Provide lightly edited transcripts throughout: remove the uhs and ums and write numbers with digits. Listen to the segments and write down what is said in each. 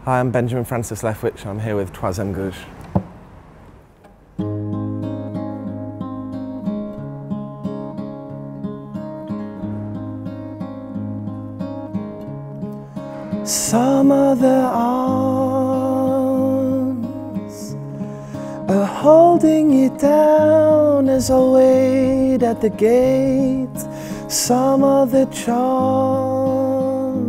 Hi, I'm Benjamin Francis Leftwich and I'm here with Troisième Gauche. Some other arms are holding you down as I wait at the gate. Some other charm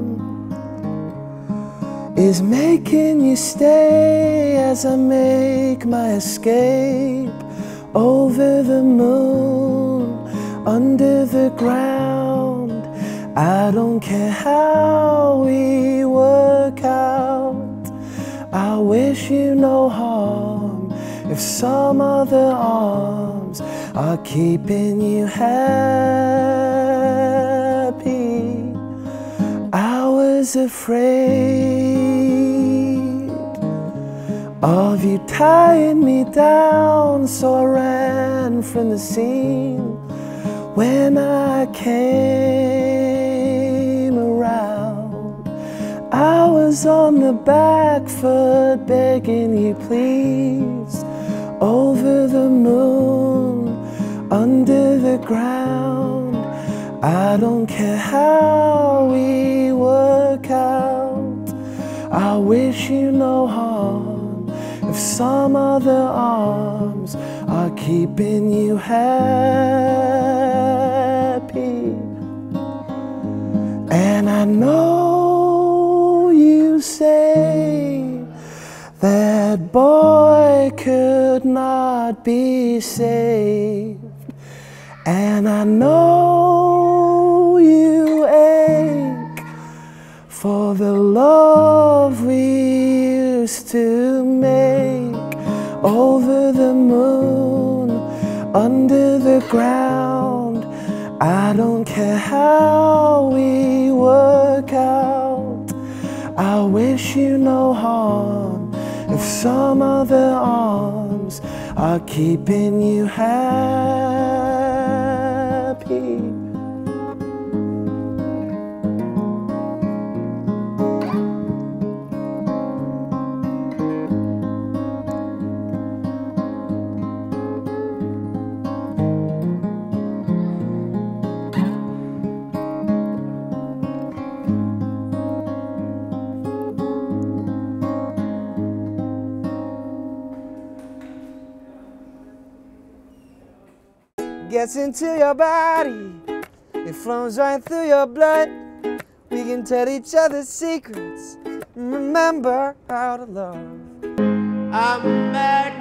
is making you stay as I make my escape over the moon, under the ground. I don't care how we work out. I wish you no harm if some other arms are keeping you happy. I was afraid of you tying me down, so I ran from the scene. When I came around, I was on the back foot begging you please, over the moon, under the ground. I don't care how we work out. I wish you no harm if some other arms are keeping you happy. And I know you say that boy could not be saved, and I know you ache for the love we used to make over the moon, under the ground. I don't care how we work out. I wish you no harm if some other arms are keeping you happy. Gets into your body, it flows right through your blood. We can tell each other secrets and remember how to love. I'm mad